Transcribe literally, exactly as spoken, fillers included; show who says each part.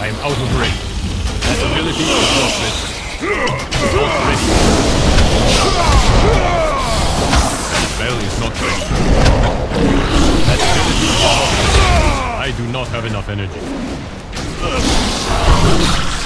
Speaker 1: I am out of range. That ability is not ready. Not ready. That spell is not ready. That ability is not ready. I do not have enough energy.